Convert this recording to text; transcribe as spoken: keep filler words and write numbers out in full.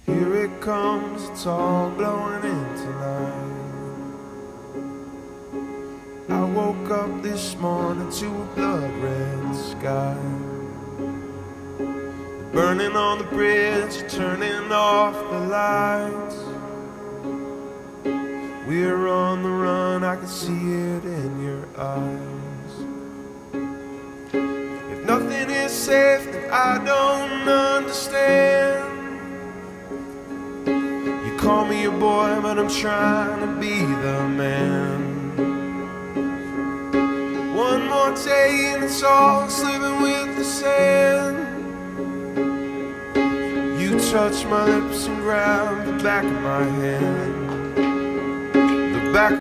Here it comes, it's all blowing into light. I woke up this morning to a blood red sky, burning on the bridge, turning off the lights. We're on the run, I can see it in your eyes. If nothing is safe, then I don't understand. You call me your boy, but I'm trying to be the man. One more day and it's all slipping with the sand. You touch my lips and grab the back of my hand. The back